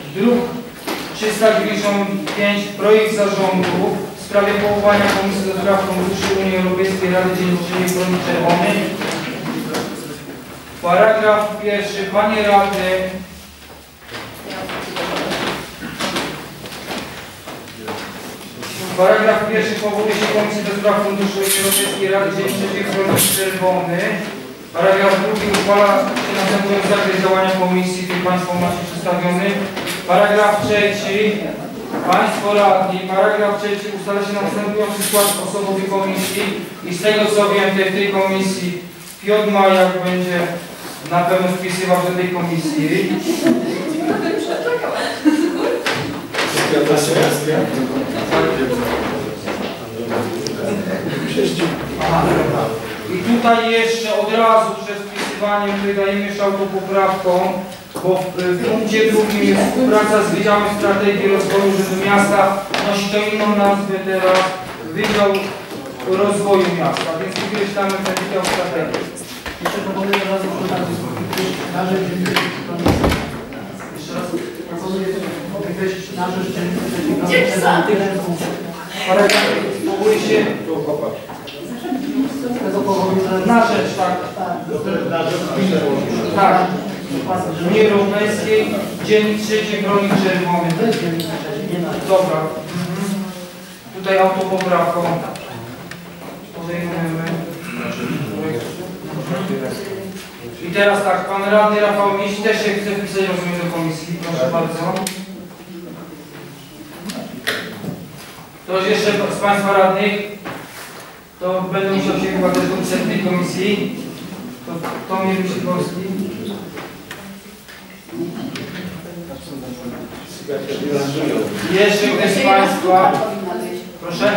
Druk 395, projekt zarządu w sprawie powołania Komisji do Spraw Funduszy Unii Europejskiej Rady Dzienniczej Broni Czerwonej. Paragraf pierwszy. Panie Rady, paragraf pierwszy. Powołuje się Komisję do Spraw Funduszy Unii Europejskiej Rady Dzienniczej Broni Czerwonej. Paragraf drugi. Uchwala się następujący zakres działania Komisji, który Państwo macie przedstawiony. Paragraf trzeci. Państwo radni, paragraf trzeci. Ustala się następujący skład osobowy Komisji i z tego co wiem, w tej Komisji Piotr Majak będzie na pewno wpisywał do tej Komisji. I tutaj jeszcze od razu przed wpisywaniem wydajemy jeszcze autopoprawką, bo w punkcie drugim jest współpraca z Wydziałem Strategii Rozwoju Urzędu Miasta. Nosi to inną nazwę teraz, Wydział Rozwoju Miasta, więc wykreślamy ten Wydział Strategii. Jeszcze proponuję od razu na rzecz jeszcze raz proponuję wykreślić na rzecz Powołuje się na rzecz, tak. Tak. Unii Europejskiej Dzienniczej Broni Czerwonej. Dobra. Tutaj autopoprawką podejmujemy. I teraz tak, pan radny Rafał Miś też się chce wpisać, rozumiem, do komisji. Proszę bardzo. Ktoś jeszcze z Państwa radnych? To będę musiał się chyba też dopisać tej komisji. To mnie Wysiłkowski. Jeszcze ktoś z Państwa? Proszę.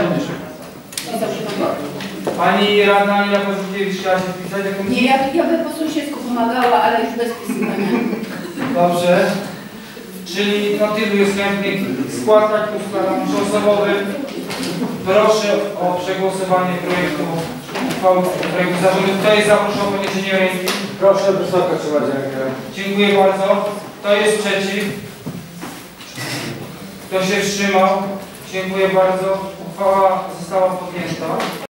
Pani radna Ania Porzukiewicz chciała się wpisać do komisji? Nie, ja bym po sąsiedzku pomagała, ale już bez wpisywania. Dobrze. Czyli no tylu jest chętnych. Skład tak ustalam osobowy. Proszę o przegłosowanie projektu uchwały, projektu zarządu. Kto jest za, proszę o podniesienie ręki. Proszę wysoko trzymać rękę. Dziękuję bardzo. Kto jest przeciw? Kto się wstrzymał? Dziękuję bardzo. Uchwała została podjęta.